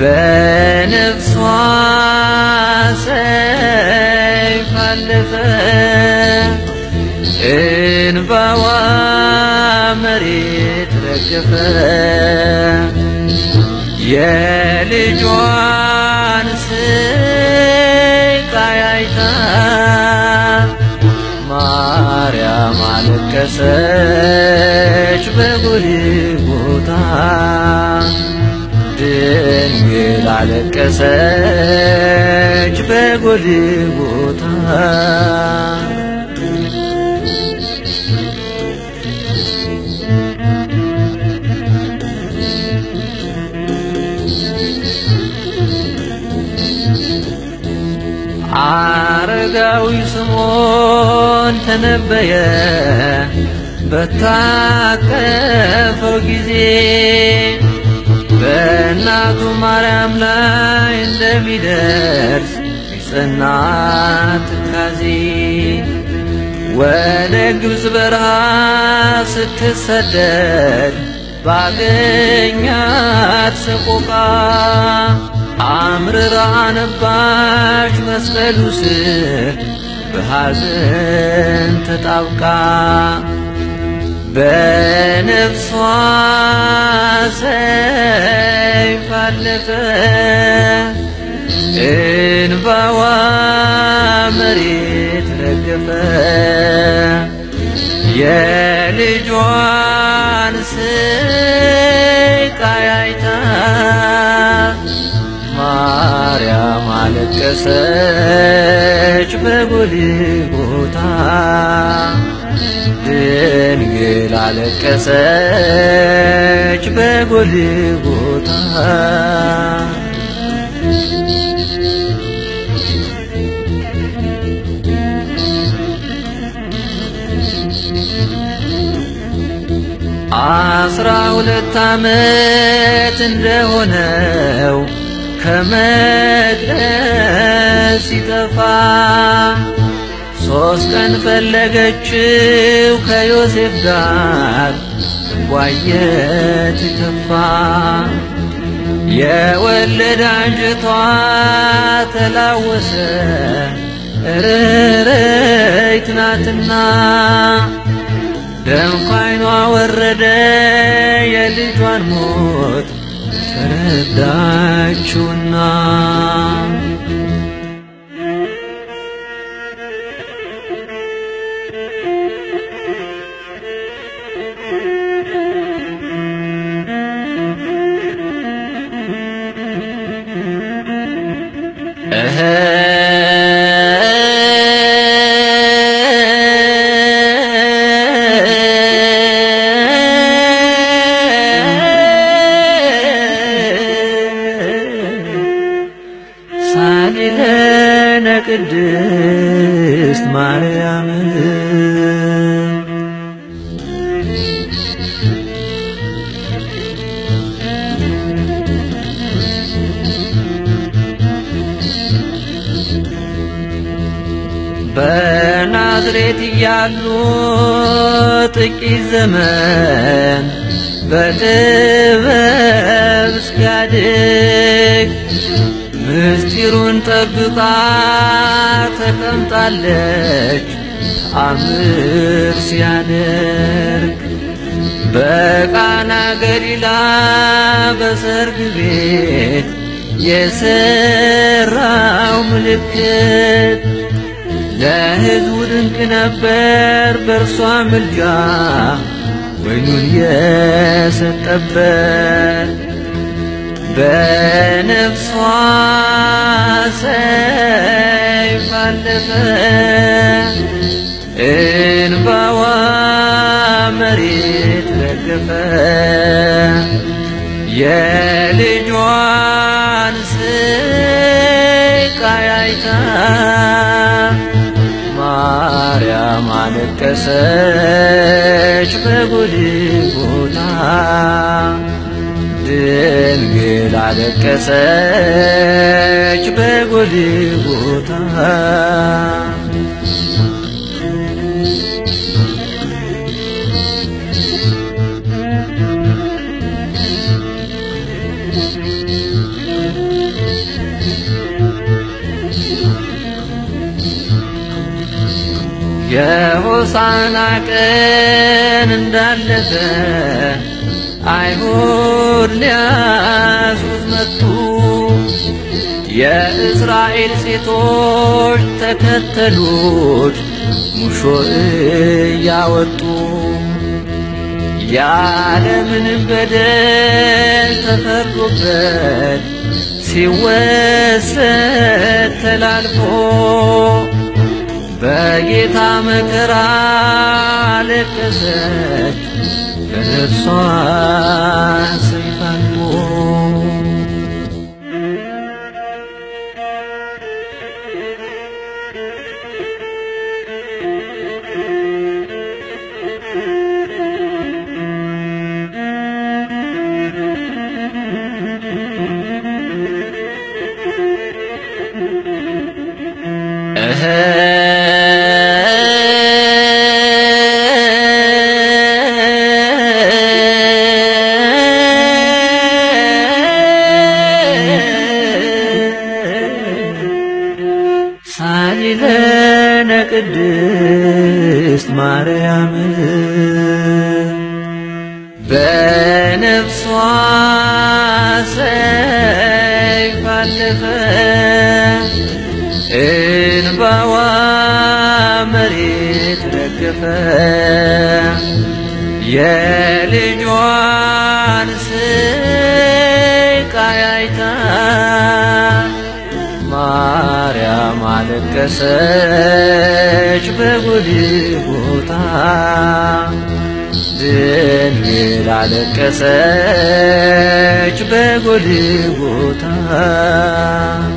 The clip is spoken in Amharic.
በነፍሷ ሰይፍ አለፈ እንባዋ መሬት ረገፈ የልጇን ስቃይ አይታ ማርያም አለቀሰች በጎልጎታ ድንግል አለቀሰች በጎልጎታ አረጋዊ ስምዖን ተነበየ በታቀፈው ጊዜ በእናቱ ማርያም ላይ እንደሚደርስ የጸና ትካዜ ወደ ግብፅ በረሃ ስትሰደድ ባገኛት ሰቆቃ አምርራ አነባች መስቀሉ ስር በሐዘን ተጣብቃ በነፍሷ ሰይፍ አለፈ እንባዋ መሬት ረገፈ የልጇን ስቃይ አይታ ማርያም አለቀሰች በጎልጎታ ድንግል አለቀሰች በጎልጎታ አስራ 12 ዓመት እንደሆነው ከመቅደስ ሲጠፋ 3 ቀን ፈለገችው ከዮሴፍ ጋር እንቧየት ተፋ የወለደ አንጀቷ ተላወሰ ርርይት ናትና ደም ከዓይኗ ወረደ የልጇን ሞት ተረዳችውና ሳሊለነ ቅድስት ማርያም በናዝሬት እያሉ ጥቂት ዘመን በጥበብ እስኪያድግ ምስጢሩን ጠብቃ ተቀምጣለች ተአምር ሲያደርግ በቃና ገሊላ በሰርግ ቤት የሰራው ምልክት ለሕዝቡ ድንቅ ነበር በእርሷ ምልጃ ወይኑን የሰጠበት በነፍሷ ሰይፍ አለፈ እንባዋ መሬት ረገፈ የልጇን ስቃይ አይታ ማርያም አለቀሰች በጎልጎታ ድንግል አለቀሰች በጎልጎታ የሆሳዕና ቀን እንዳለፈ አይሁድ ሊያስሩት መጡ። የእስራኤል ሴቶች ተከተሉት ሙሾ እያወጡ። ያለምንም በደል ተፈርዶበት ሲወሰድ ተላልፎ በጌታ መከራ አለቀሰች በነፍሷ ሰይፍ አልፎ። ሳሊለነ ቅድስት ማርያም በነፍሷ ሰይፍ አለፈ። እንባዋ መሬት ረገፈ። የልጇን ስቃይ አይታ ማርያም አለቀሰች በጎልጎታ። ድንግል አለቀሰች በጎልጎታ።